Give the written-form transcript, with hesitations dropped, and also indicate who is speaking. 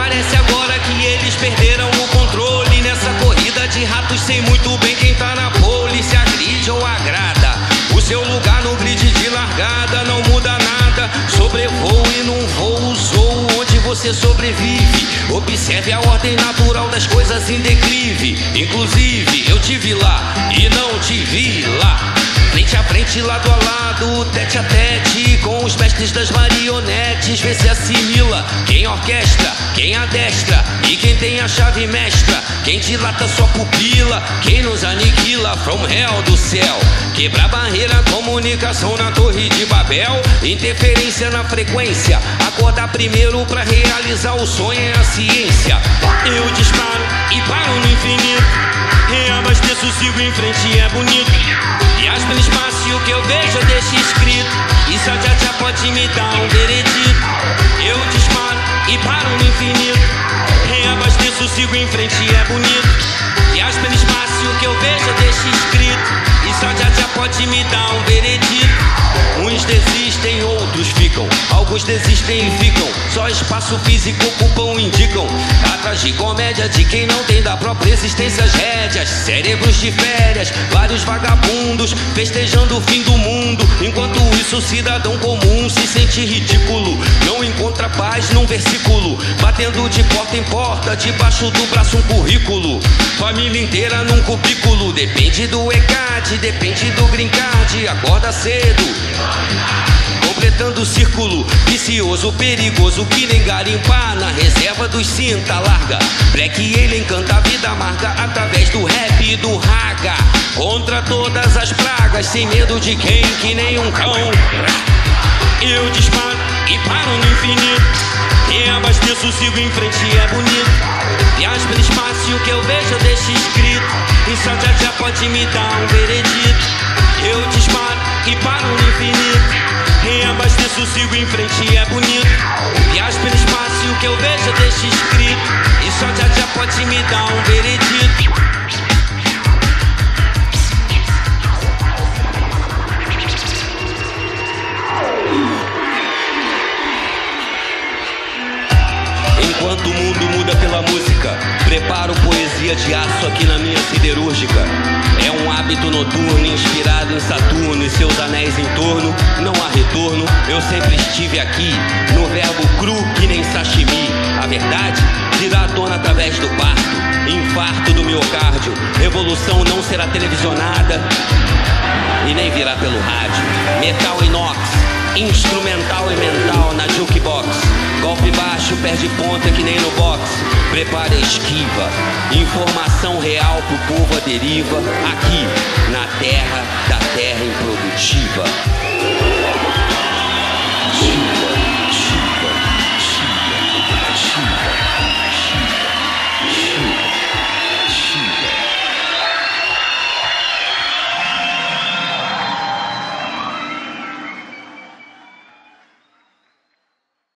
Speaker 1: Parece agora que eles perderam o controle nessa corrida de ratos. Sei muito bem quem tá na pole, se agride ou agrada. O seu lugar no grid de largada não muda nada. Sobrevoo e num voo sou onde você sobrevive. Observe a ordem natural das coisas em declive. Inclusive eu te vi lá e não te vi lá. Frente a frente, lado a lado, tete a tete com os mestres das marionetes. Vê se assimila quem orquestra, quem adestra e quem tem a chave mestra. Quem dilata sua pupila, quem nos aniquila from hell do céu. Quebrar barreira, comunicação na torre de Babel. Interferência na frequência, acordar primeiro pra realizar o sonho é a ciência. Eu disparo e paro no infinito. Reabasteço, sigo em frente, é bonito. Viajo no espaço e o que eu vejo eu deixo escrito. Isso já pode me dar um veredito. Eu disparo e paro no infinito. Reabasteço, sigo em frente, é bonito. Viajo pelo espaço e o que eu vejo eu deixo escrito. Isso já pode me dar um veredito. Uns desistem, outros ficam. Alguns desistem e ficam. Só espaço físico ocupam, indicam. A tragicomédia de quem não tem da própria existência as rédeas. Cérebros de férias, vários vagabundos festejando o fim do mundo. Enquanto isso o cidadão comum se sente ridículo. Não encontra paz num versículo. Batendo de porta em porta, debaixo do braço um currículo. Família inteira num cubículo. Depende do ECAD, depende do green card. Acorda cedo, completando o círculo vicioso, perigoso que nem garimpar na reserva dos cinta larga. Black Alien canta a vida amarga através do rap e do raga. Contra todas as pragas, sem medo de quem, que nem um cão. Eu disparo e paro no infinito. Reabasteço, sigo em frente, é bonito. Viajo pelo espaço e o que eu vejo eu deixo escrito. Isso já pode me dar um veredito. Eu disparo e paro no infinito. Reabasteço, sigo em frente, é bonito. Viajo pelo espaço e o que eu vejo eu deixo escrito. Isso já pode me dar um veredito. Enquanto o mundo muda pela música, preparo poesia de aço aqui na minha siderúrgica. É um hábito noturno inspirado em Saturno e seus anéis em torno. Não há retorno, eu sempre estive aqui, no verbo cru que nem sashimi. A verdade virá à tona através do parto, infarto do miocárdio. Revolução não será televisionada e nem virá pelo rádio. Metal inox, instrumental e mental na jukebox. Golpe baixo, perde ponta que nem no box. Prepare a esquiva. Informação real pro povo à deriva. Aqui, na terra da terra improdutiva.